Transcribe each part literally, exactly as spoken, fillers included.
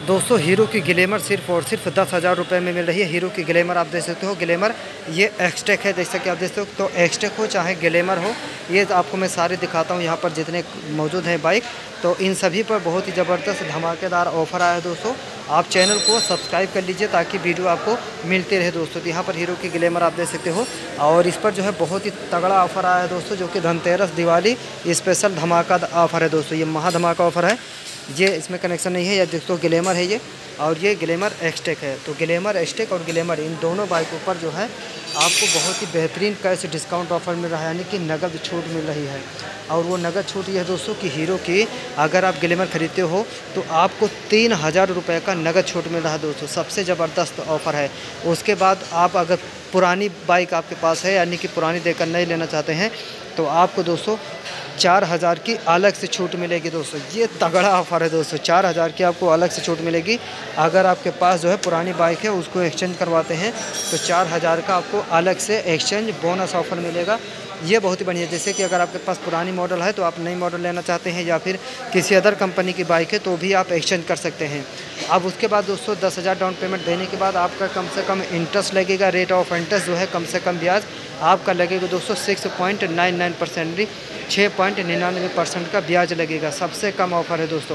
दोस्तों हीरो की ग्लैमर सिर्फ और सिर्फ दस हज़ार रुपये में मिल रही है। हीरो की ग्लैमर आप देख सकते हो, ग्लैमर ये एक्सटेक है, जैसा कि आप देख सकते हो। तो एक्सटेक हो चाहे ग्लैमर हो, ये आपको मैं सारे दिखाता हूँ यहाँ पर जितने मौजूद हैं बाइक। तो इन सभी पर बहुत ही ज़बरदस्त धमाकेदार ऑफ़र आया है दोस्तों। आप चैनल को सब्सक्राइब कर लीजिए ताकि वीडियो आपको मिलते रहे दोस्तों। तो यहाँ पर हीरो की ग्लैमर आप देख सकते हो, और इस पर जो है बहुत ही तगड़ा ऑफ़र आया है दोस्तों, जो कि धनतेरस दिवाली स्पेशल धमाका ऑफ़र है दोस्तों। ये महा धमाका ऑफ़र है। ये इसमें कनेक्शन नहीं है, या दोस्तों ग्लैमर है ये, और ये ग्लैमर एक्सटेक है। तो ग्लैमर एक्सटेक और ग्लैमर इन दोनों बाइकों पर जो है आपको बहुत ही बेहतरीन कैश डिस्काउंट ऑफर मिल रहा है, यानी कि नगद छूट मिल रही है। और वो नगद छूट ये है दोस्तों कि हीरो की अगर आप ग्लैमर खरीदते हो तो आपको तीन हज़ार रुपये का नगद छूट मिल रहा है दोस्तों। सबसे ज़बरदस्त ऑफ़र है। उसके बाद आप अगर पुरानी बाइक आपके पास है, यानी कि पुरानी देकर नहीं लेना चाहते हैं, तो आपको दोस्तों चार हज़ार की अलग से छूट मिलेगी दोस्तों। ये तगड़ा ऑफ़र है दोस्तों। चार हज़ार की आपको अलग से छूट मिलेगी। अगर आपके पास जो है पुरानी बाइक है उसको एक्सचेंज करवाते हैं तो चार हज़ार का आपको अलग से एक्सचेंज बोनस ऑफ़र मिलेगा। ये बहुत ही बढ़िया। जैसे कि अगर आपके पास पुरानी मॉडल है तो आप नई मॉडल लेना चाहते हैं, या फिर किसी अदर कंपनी की बाइक है तो भी आप एक्सचेंज कर सकते हैं। अब उसके बाद दोस्तों दस हज़ार डाउन पेमेंट देने के बाद आपका कम से कम इंटरेस्ट लगेगा। रेट ऑफ इंटरेस्ट जो है कम से कम ब्याज आपका लगेगा दोस्तों six point nine nine percent छः पॉइंट निन्यानवे परसेंट का ब्याज लगेगा। सबसे कम ऑफ़र है दोस्तों।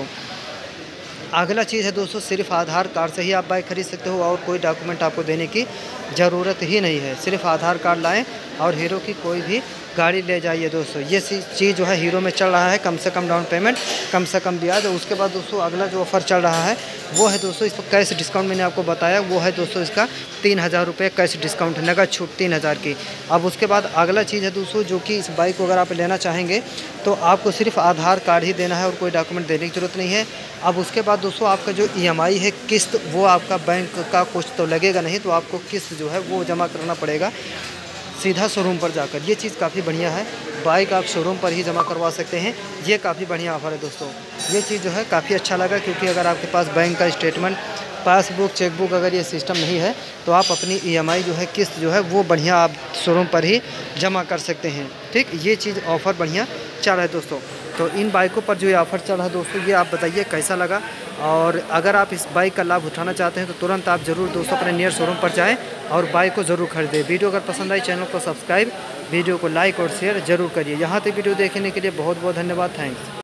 अगला चीज़ है दोस्तों, सिर्फ आधार कार्ड से ही आप बाइक खरीद सकते हो और कोई डॉक्यूमेंट आपको देने की ज़रूरत ही नहीं है। सिर्फ आधार कार्ड लाएं और हीरो की कोई भी गाड़ी ले जाइए दोस्तों। ये चीज़ जो है हीरो में चल रहा है, कम से कम डाउन पेमेंट, कम से कम ब्याज। उसके बाद दोस्तों अगला जो ऑफ़र चल रहा है वो है दोस्तों, इस पर कैश डिस्काउंट मैंने आपको बताया, वो है दोस्तों इसका तीन हज़ार रुपये कैश डिस्काउंट, नगद छूट तीन हज़ार की। अब उसके बाद अगला चीज़ है दोस्तों, जो कि इस बाइक को अगर आप लेना चाहेंगे तो आपको सिर्फ आधार कार्ड ही देना है और कोई डॉक्यूमेंट देने की ज़रूरत नहीं है। अब उसके बाद दोस्तों आपका जो ई एम आई है, किस्त, वो आपका बैंक का कुछ तो लगेगा नहीं, तो आपको किस्त जो है वो जमा करना पड़ेगा सीधा शोरूम पर जाकर। ये चीज़ काफ़ी बढ़िया है। बाइक आप शोरूम पर ही जमा करवा सकते हैं। ये काफ़ी बढ़िया ऑफ़र है दोस्तों। ये चीज़ जो है काफ़ी अच्छा लगा, क्योंकि अगर आपके पास बैंक का स्टेटमेंट, पासबुक, चेकबुक अगर ये सिस्टम नहीं है तो आप अपनी ई एम आई जो है, किस्त जो है वो बढ़िया आप शोरूम पर ही जमा कर सकते हैं। ठीक, ये चीज़ ऑफ़र बढ़िया चल रहा है दोस्तों। तो इन बाइकों पर जो ये ऑफ़र चल रहा है दोस्तों, ये आप बताइए कैसा लगा। और अगर आप इस बाइक का लाभ उठाना चाहते हैं तो तुरंत आप ज़रूर दोस्तों अपने नियर शोरूम पर जाएं और बाइक को ज़रूर खरीदें। वीडियो अगर पसंद आई चैनल को सब्सक्राइब, वीडियो को लाइक और शेयर ज़रूर करिए। यहाँ तक वीडियो देखने के लिए बहुत बहुत धन्यवाद। थैंक्स।